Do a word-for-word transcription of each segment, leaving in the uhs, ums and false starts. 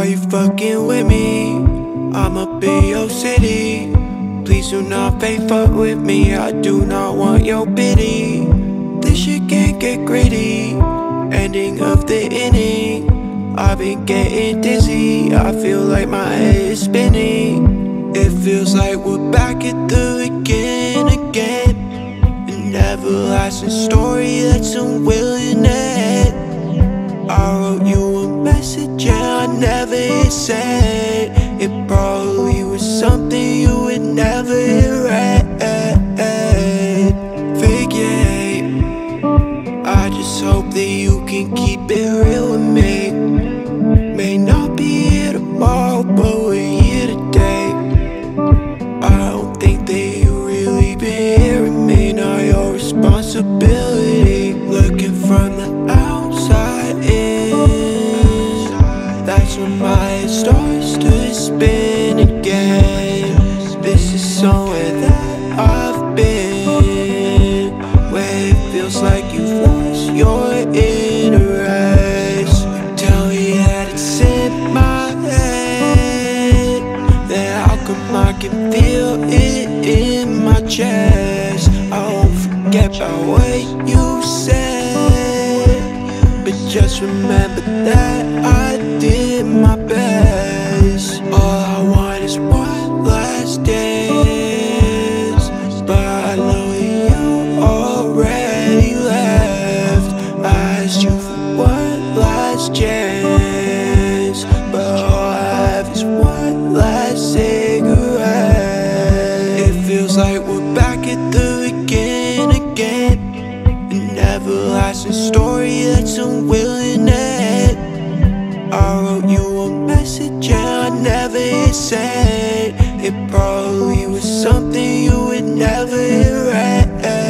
Are you fucking with me? I'm up in your city. Please do not fake fuck with me. I do not want your pity. This shit can't get gritty. Ending of the inning. I've been getting dizzy. I feel like my head is spinning. It feels like we're back at the beginning again. An everlasting story that's unwilling to end. I wrote you a message and I never hit send. It probably was something you would never hit read. Forget. I just hope that you can keep it real with me. May not be here tomorrow, but we're here today. I don't think that you really been hearing me. Not your responsibility. Looking from the outside in, that's when my head starts to spin again. This is somewhere that I've been, where it feels like you've lost your interest. Tell me that it's in my head, then how come I can feel it in my chest? I won't forget about what you said, but just remember that I did my best. All I want is one last dance, but I know that you already left. I asked you for one last chance, but all I have is one last cigarette. It feels like we're back at the beginning again. An everlasting story that's unwilling to end. I wrote you a message and I never hit send. It probably was something you would never hit read.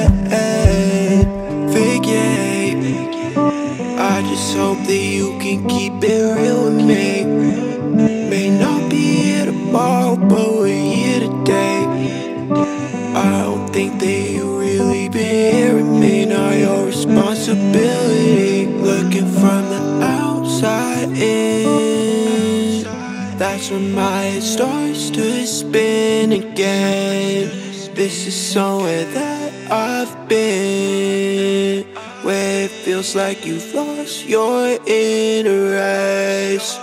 Forget. I just hope that you can keep it real with me. May not be here tomorrow, but we're here today. I don't think that you really been hearing me. Not your responsibility. Looking from the outside in, that's when my head starts to spin again. This is somewhere that I've been, where it feels like you've lost your interest.